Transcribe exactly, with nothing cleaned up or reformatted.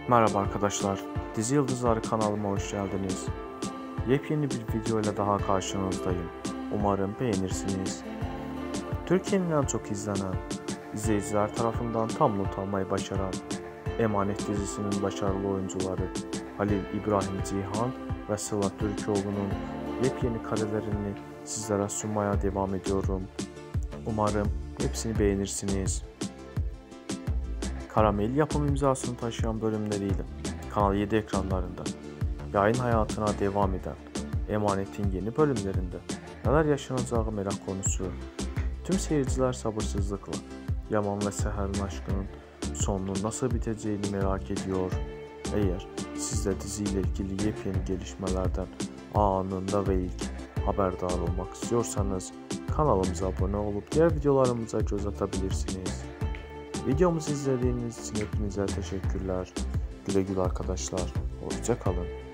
Merhaba arkadaşlar, Dizi Yıldızları kanalıma hoş geldiniz. Yepyeni bir video ile daha karşınızdayım. Umarım beğenirsiniz. Türkiye'nin en çok izlenen, izleyiciler tarafından tam not almayı başaran Emanet dizisinin başarılı oyuncuları Halil İbrahim Ceyhan ve Sıla Türkoğlu'nun yepyeni karelerini sizlere sunmaya devam ediyorum. Umarım hepsini beğenirsiniz. Karamel yapım imzasını taşıyan bölümleriyle Kanal yedi ekranlarında yayın hayatına devam eden Emanet'in yeni bölümlerinde neler yaşanacağı merak konusu. Tüm seyirciler sabırsızlıkla Yaman ve Seher'in aşkının sonunun nasıl biteceğini merak ediyor. Eğer siz de diziyle ilgili yepyeni gelişmelerden anında ve ilk haberdar olmak istiyorsanız kanalımıza abone olup diğer videolarımıza göz atabilirsiniz. Videomuzu izlediğiniz için hepinize teşekkürler. Güle güle arkadaşlar. Hoşça kalın.